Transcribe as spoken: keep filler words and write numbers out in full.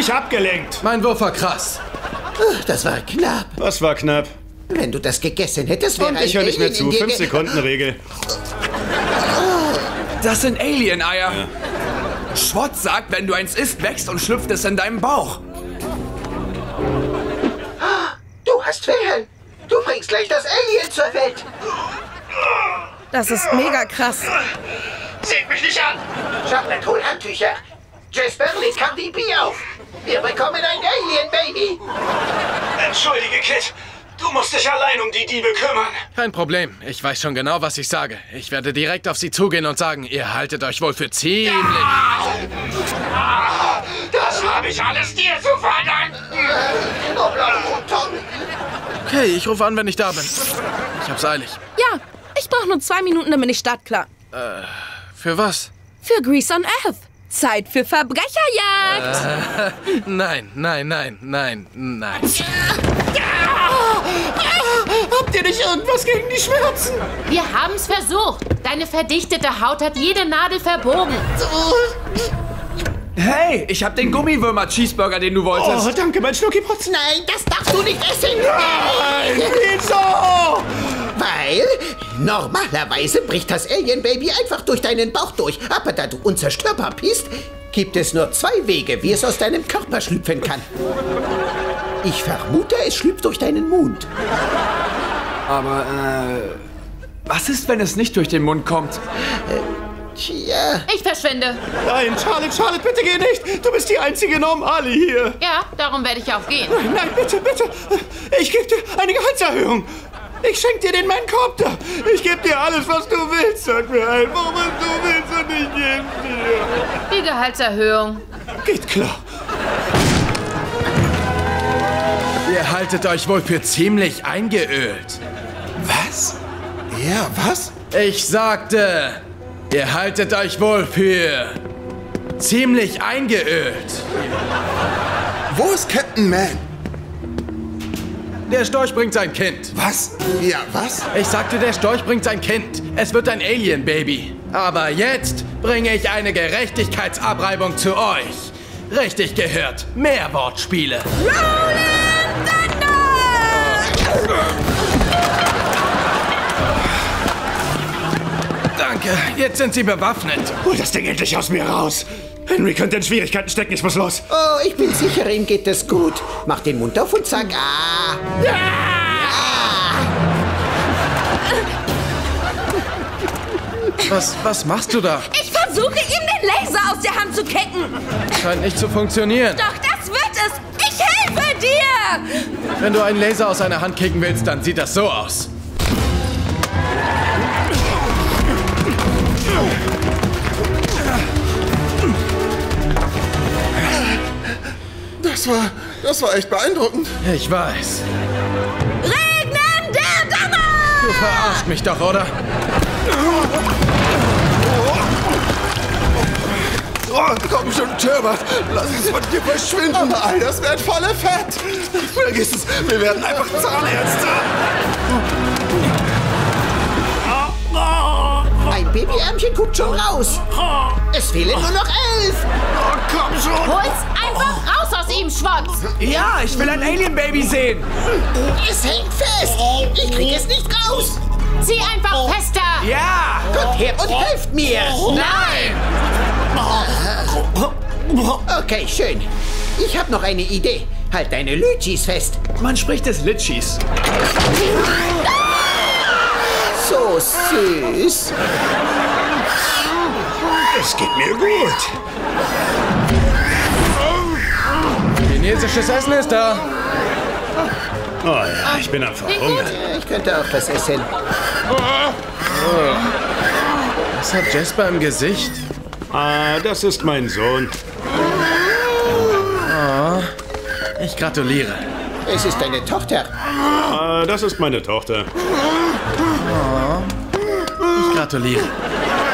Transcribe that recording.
mich abgelenkt. Mein Wurf war krass. Das war knapp. Was war knapp? Wenn du das gegessen hättest, wäre Und ein ich höre nicht mehr Alien zu. in dir Fünf ge- Sekunden Regel. Das sind Alien-Eier. Ja. Schwott sagt, wenn du eins isst, wächst und schlüpft es in deinem Bauch. Du hast Ferien. Du bringst gleich das Alien zur Welt. Das ist mega krass. Seht mich nicht an. Charlotte, hol Handtücher. Jasper, leg Cardi B auf. Wir bekommen ein Alien-Baby. Entschuldige, Kid. Du musst dich allein um die Diebe kümmern. Kein Problem. Ich weiß schon genau, was ich sage. Ich werde direkt auf sie zugehen und sagen, ihr haltet euch wohl für ziemlich... Das habe ich alles dir zu verdanken. Okay, ich rufe an, wenn ich da bin. Ich hab's eilig. Ja, ich brauche nur zwei Minuten, dann bin ich startklar. Äh, für was? Für Grease on Earth. Zeit für Verbrecherjagd. Äh, nein, nein, nein, nein, nein. Habt ihr nicht irgendwas gegen die Schmerzen? Wir haben's versucht. Deine verdichtete Haut hat jede Nadel verbogen. Hey, ich hab den Gummiwürmer-Cheeseburger, den du wolltest. Oh, danke, mein Schnuckiputz. Nein, das darfst du nicht essen. Nein, wieso? Weil normalerweise bricht das Alien-Baby einfach durch deinen Bauch durch. Aber da du unzerstörbar bist, gibt es nur zwei Wege, wie es aus deinem Körper schlüpfen kann. Ich vermute, es schlüpft durch deinen Mund. Aber, äh... was ist, wenn es nicht durch den Mund kommt? Tja. Ich verschwinde. Nein, Charlotte, Charlotte, bitte geh nicht. Du bist die einzige Normale hier. Ja, darum werde ich auch gehen. Nein, nein, bitte, bitte. Ich gebe dir eine Gehaltserhöhung. Ich schenke dir den Mancopter. Ich gebe dir alles, was du willst. Sag mir einfach, was du willst und ich gebe dir. Die Gehaltserhöhung. Geht klar. Ihr haltet euch wohl für ziemlich eingeölt. Was? Ja, was? Ich sagte, ihr haltet euch wohl für ziemlich eingeölt. Wo ist Captain Man? Der Storch bringt sein Kind. Was? Ja, was? Ich sagte, der Storch bringt sein Kind. Es wird ein Alien-Baby. Aber jetzt bringe ich eine Gerechtigkeitsabreibung zu euch. Richtig gehört. Mehr Wortspiele. Rolling Thunder! Danke. Jetzt sind sie bewaffnet. Hol das Ding endlich aus mir raus. Henry könnte in Schwierigkeiten stecken. Ich muss los. Oh, ich bin sicher, ihm geht es gut. Mach den Mund auf und sag ah. Ja! Was, was machst du da? Ich versuche, ihm den Laser aus der Hand zu kicken. Scheint nicht zu funktionieren. Doch das wird es. Ich helfe dir. Wenn du einen Laser aus einer Hand kicken willst, dann sieht das so aus. Das war, das war echt beeindruckend. Ich weiß. Regnen der Donner! Du verarscht mich doch, oder? Oh, komm schon, Turbot. Lass uns von hier verschwinden. All das wertvolle Fett. Vergiss es, wir werden einfach Zahnärzte. Ein Babyärmchen guckt schon raus. Es fehlen nur noch elf. Oh, komm schon. Hol's einfach raus aus ihm, Schwotz. Ja, ich will ein Alien-Baby sehen. Es hängt fest. Ich krieg es nicht raus. Zieh einfach fester. Ja. Kommt her und helft mir. Nein. Okay, schön. Ich habe noch eine Idee. Halt deine Lütschis fest. Man spricht des Litschis. So süß. Es geht mir gut. Chinesisches Essen ist da. Oh ja, ich bin am Verhungern. Ich könnte auch das essen. Was hat Jasper im Gesicht? Ah, das ist mein Sohn. Oh, ich gratuliere. Es ist deine Tochter. Ah, das ist meine Tochter. Ich gratuliere.